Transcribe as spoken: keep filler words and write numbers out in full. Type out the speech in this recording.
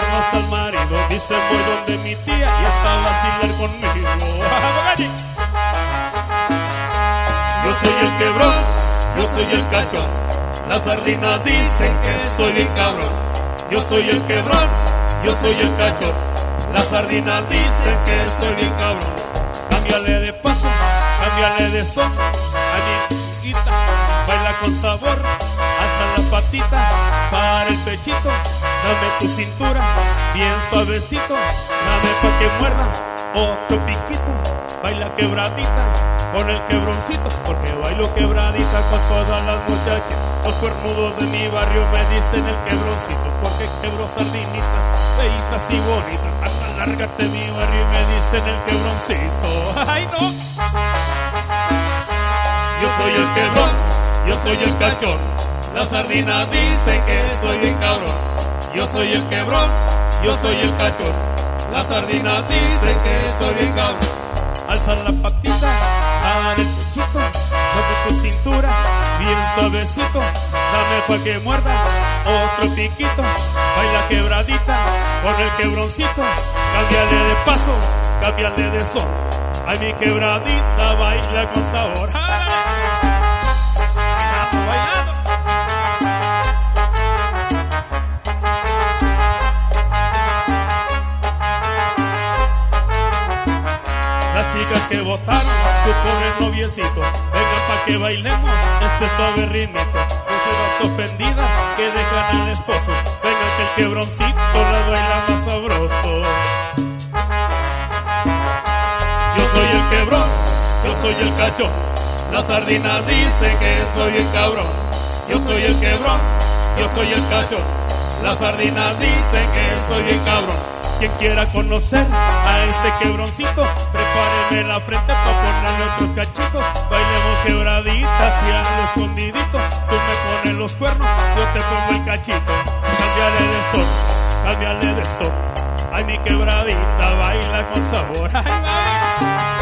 cuernos al marido. Dice voy donde mi tía y está a vacilar conmigo. Yo soy el quebrón, yo soy el cachón. Las sardinas dicen que soy bien cabrón. Yo soy el quebrón, yo soy el cachón. Las sardinas dicen que soy bien cabrón. Cámbiale de paso, cámbiale de son. A mi chiquita, baila con sabor. Alza la patita para el pechito. Dame tu cintura, bien suavecito. Dame pa' que muerda otro piquito. Baila quebradita con el quebroncito, porque bailo quebradita con todas las muchachas. Los cuernudos de mi barrio me dicen el quebroncito, porque quebro sardinitas, feitas y bonitas. Hasta lárgate mi barrio y me dicen el quebroncito. ¡Ay, no! Yo soy el quebrón, yo soy el cachón. Las sardinas dicen que soy bien cabrón. Yo soy el quebrón, yo soy el cachón. Las sardinas dicen que soy bien cabrón. Alza la patita, dame el pechito, dame tu cintura, bien suavecito. Dame pa' que muerda otro piquito. Baila quebradita con el quebroncito. Cámbiale de paso, cámbiale de son. Ay, mi quebradita baila con sabor. ¡Ay! Bailando, bailando. Las chicas que votaron su pobre noviecito, vengan pa' que bailemos este suave ritmito. Mujeres ofendidas que dejan al esposo, vengan que el quebroncito la baila más sabroso. Yo soy el quebrón, yo soy el cachón. Las sardinas dicen que soy bien cabrón. Yo soy el quebrón, yo soy el cachón. Las sardinas dicen que soy bien cabrón. Quien quiera conocer a este quebroncito, prepáreme la frente pa' ponerle otros cachitos. Bailemos quebraditas y hazlo escondidito. Tú me pones los cuernos, yo te pongo el cachito. Cámbiale de son, cámbiale de son. Ay, mi quebradita baila con sabor. Ay, baila.